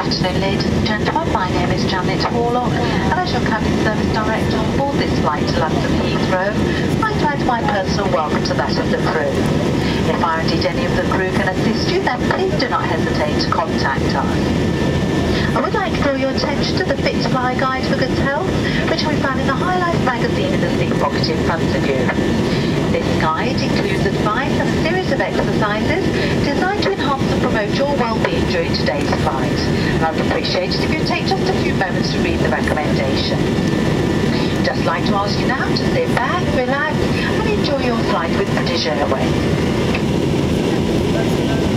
afternoon, ladies and gentlemen. My name is Janet Horlock, and as your cabin service director on board this flight to London Heathrow, I'd like my personal welcome to that of the crew. If I or indeed any of the crew can assist you, then please do not hesitate to contact us. I would like to draw your attention to the Fit to Fly Guide for Good Health, which can be found in the High Life magazine in the seat pocket in front of you. This guide includes advice and a series of exercises designed to enhance and promote your well-being during today's flight. And I would appreciate it if you take just a few moments to read the recommendation. Just like to ask you now to sit back, relax and enjoy your flight with British Airways.